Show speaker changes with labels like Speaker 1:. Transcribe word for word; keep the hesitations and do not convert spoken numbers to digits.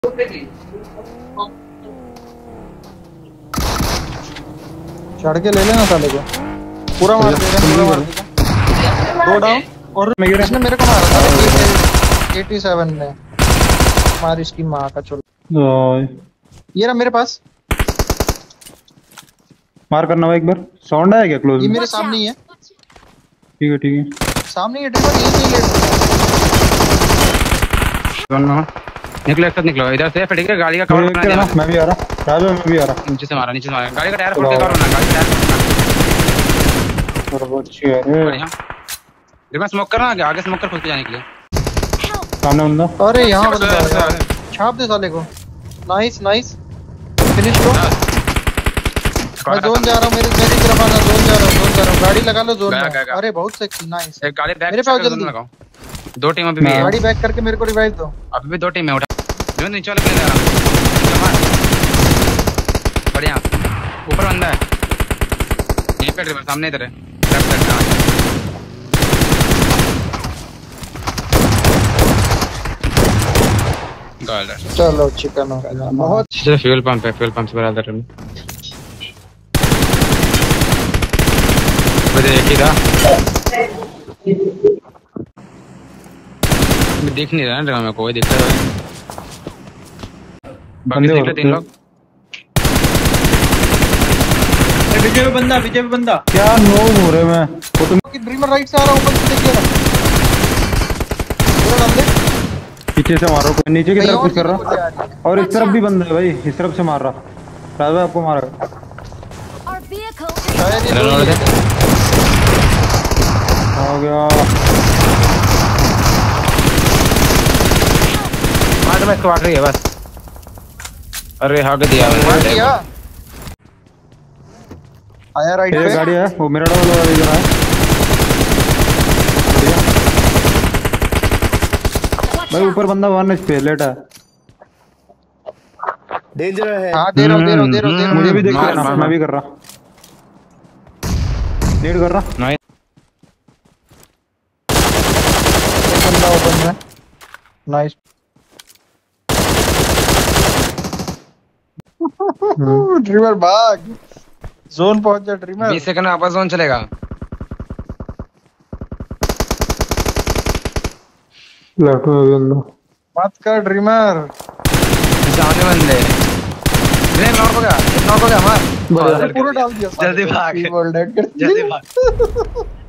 Speaker 1: चढ़ के ले लेना साले को पूरा मार दे पूरा मार दे। दो डाउन और इसने मेरे को मारा था सत्तासी ने मार इसकी मां का चलो। ये रहा मेरे पास
Speaker 2: मार करना भाई एक बार। साउंड आया क्या क्लोज?
Speaker 1: ये मेरे सामने ही है।
Speaker 2: ठीक है ठीक है
Speaker 1: सामने ही ड्रिमर यहीं से लेट
Speaker 3: दोनों निकलो एक साथ निकलो इधर से। ठीक है गाड़ी का कवर बना दिया।
Speaker 2: मैं भी आ रहा राजू मैं भी आ रहा।
Speaker 3: नीचे से मारा नीचे से मारा गाड़ी का टायर फोड़ के कवर बना गाड़ी का टायर
Speaker 2: और बहुत अच्छी है
Speaker 3: बढ़िया। रिवर्स स्मोक करना आगे आगे स्मोक कर खुद के जाने के लिए।
Speaker 2: सामने बंदा।
Speaker 1: अरे यहां बंदा है छाप दे साले को। नाइस नाइस फिनिश लो। मैं जोन जा रहा हूं मेरी मेरी तरफ आना। जोन जा रहा हूं जोन जा रहा हूं गाड़ी लगा लो जोन में। अरे बहुत सेक्सी नाइस।
Speaker 3: एक गाड़ी बैक
Speaker 1: मेरे पास जल्दी
Speaker 3: लगाओ। दो टीम अभी भी है।
Speaker 1: गाड़ी बैक करके मेरे को रिवाइव दो।
Speaker 3: अभी भी दो टीम है। उठा जो नीचे वाले ले रहा बढ़िया। ऊपर बंदा है यहीं पे ड्रिवर सामने इधर है लेफ्ट साइड में। गाइस
Speaker 1: चलो चिकन हो गया बहुत।
Speaker 3: अच्छा फ्यूल पंप है फ्यूल पंप से बराबर है। मुझे एक ही था दिख नहीं रहा ना मेरे को। कोई दिख रहा है बाकी देख रहे तीन लोग।
Speaker 2: विजय पे बंदा विजय पे बंदा क्या नो हो रहे मैं वो तुम
Speaker 1: ड्रीमर राइट से आ रहा हूं ऊपर से देखिए ना पूरा बंदे
Speaker 2: पीछे से मारो। कोई नीचे की तरफ कुछ कर रहा और इस तरफ भी बंदा है भाई। इस तरफ से मार रहा राजा आपको मारा
Speaker 1: शायद ये
Speaker 2: हो गया।
Speaker 3: मार मैं इसको काट रही है बस। अरे हक दिया
Speaker 1: मार दिया। आया राइट पे
Speaker 2: गाड़ी है वो मेरा वाला वाला इधर है। भाई ऊपर बंदा वन पे लेटा है।
Speaker 4: डेंजर है।
Speaker 1: हां दे रहा हूं दे रहा हूं दे रहा हूं दे रहा हूं।
Speaker 2: मुझे भी देख रहा मैं भी कर रहा नीड कर रहा।
Speaker 3: नाइस
Speaker 1: एक बंदा ओपन में नाइस। ड्रीमर भाग जोन पहुंच जा ड्रीमर।
Speaker 3: बीस सेकंड में वापस जोन चलेगा।
Speaker 2: लेफ्ट में बंदा
Speaker 1: मत कर ड्रीमर।
Speaker 3: सामने बंदे नहीं नॉक हो गया नॉक हो गया मार
Speaker 1: पूरा डाल दिया
Speaker 3: जल्दी भाग
Speaker 1: जल्दी भाग
Speaker 3: जल्दी भाग।